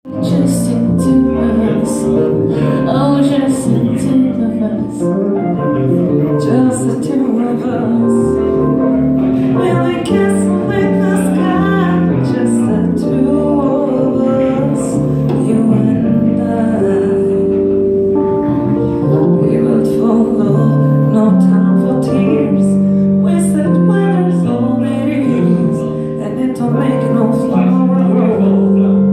Just into us, oh, just into us, just the two of us. We're like castle in the sky, just the two of us, you and I. We will follow, no time for tears. Wasted weather's all it is, and it don't make no flower roll.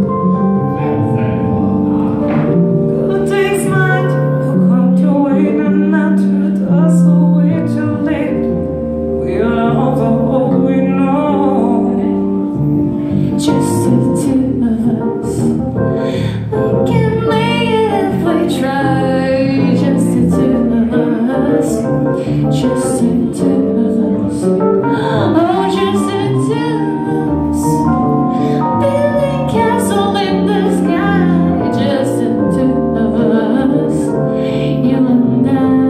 Just the two of us, we can make it if we try. Just the two of us, just the two of us, oh, just the two of us. Building castle in the sky, just the two of us, you and I.